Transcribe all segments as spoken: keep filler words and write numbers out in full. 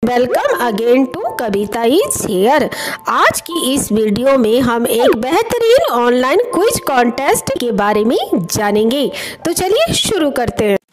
Welcome again to Kavita is here. आज की इस वीडियो में हम एक बेहतरीन ऑनलाइन क्विज कॉन्टेस्ट के बारे में जानेंगे। तो चलिए शुरू करते हैं।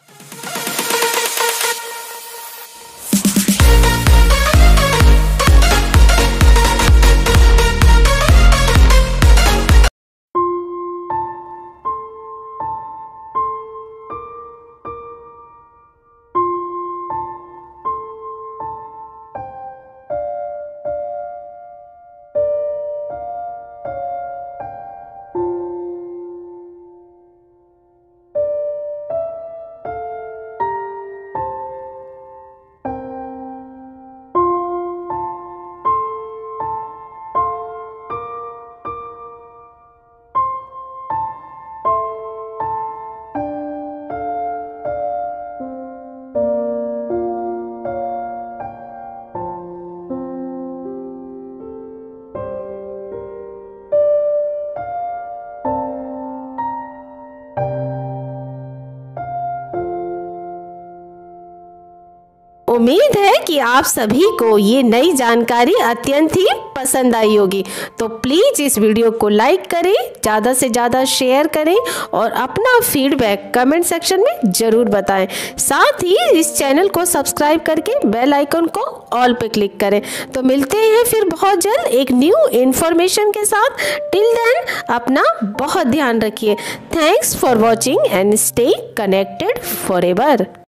उम्मीद है कि आप सभी को ये नई जानकारी अत्यंत ही पसंद आई होगी। तो प्लीज़ इस वीडियो को लाइक करें, ज़्यादा से ज़्यादा शेयर करें और अपना फीडबैक कमेंट सेक्शन में ज़रूर बताएं। साथ ही इस चैनल को सब्सक्राइब करके बेल आइकन को ऑल पे क्लिक करें। तो मिलते हैं फिर बहुत जल्द एक न्यू इन्फॉर्मेशन के साथ। टिल देन अपना बहुत ध्यान रखिए। Thanks for watching and stay connected forever.